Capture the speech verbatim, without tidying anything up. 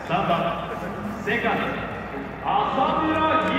さんばんセカンド浅村